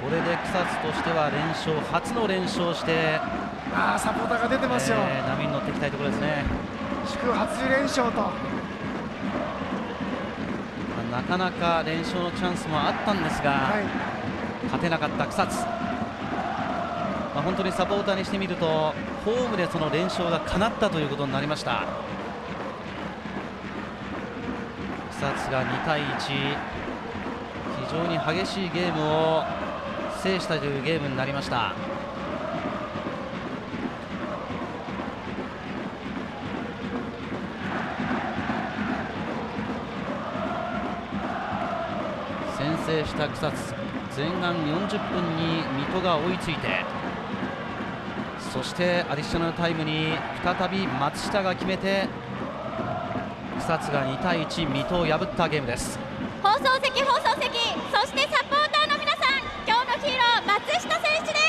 これで草津としては連勝、初の連勝して、 サポーターが出てますよ。 波に乗っていきたいところですね。 地区初連勝と、 なかなか連勝のチャンスもあったんですが、勝てなかった草津。本当にサポーターにしてみるとホームでその連勝が叶ったということになりました。草津が2対1、非常に激しいゲームを制したというゲームになりました。先制した草津、前半40分に水戸が追いついて、そしてアディショナルタイムに再び松下が決めて、草津が2対1、水戸を破ったゲームです。 放送席、そしてサポーターの皆さん、今日のヒーロー松下選手です。おめでとうございます。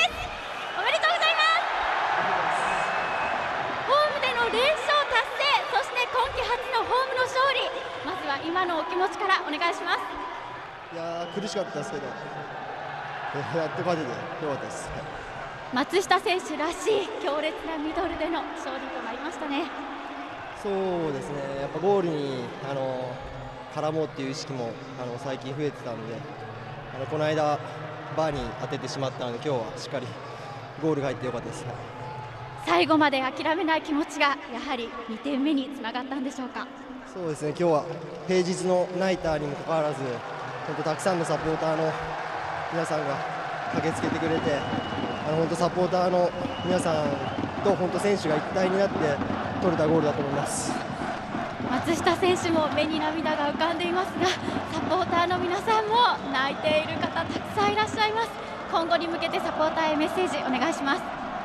ホームでの連勝達成、そして今季初のホームの勝利、まずは今のお気持ちからお願いします。 いや苦しかったですけど、やって勝ててよかったです。 松下選手らしい強烈なミドルでの勝利となりましたね。 そうですね、やっぱゴールに絡もうっていう意識も最近増えてたので、この間バーに当ててしまったので、今日はしっかりゴールが入ってよかったです。 最後まで諦めない気持ちがやはり2点目につながったんでしょうか。 そうですね、今日は平日のナイターにもかかわらず、本当たくさんのサポーターの皆さんが駆けつけてくれて、本当サポーターの皆さんと本当選手が一体になって取れたゴールだと思います。 松下選手も目に涙が浮かんでいますが、サポーターの皆さんも泣いている方たくさんいらっしゃいます。今後に向けてサポーターへメッセージお願いします。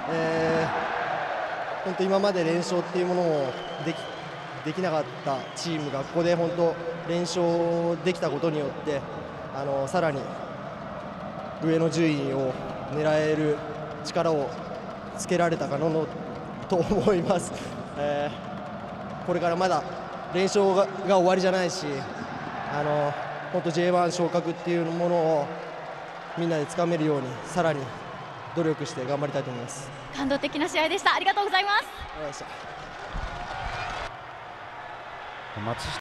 本当今まで連勝っていうものをできなかったチームがここで本当連勝できたことによって、さらに上の順位を狙える力をつけられたかなと思います。これからまだ連勝が終わりじゃないし、本当 J1 昇格っていうものをみんなでつかめるように、さらに努力して頑張りたいと思います。 感動的な試合でした。ありがとうございます。 ありがとうございました。 松下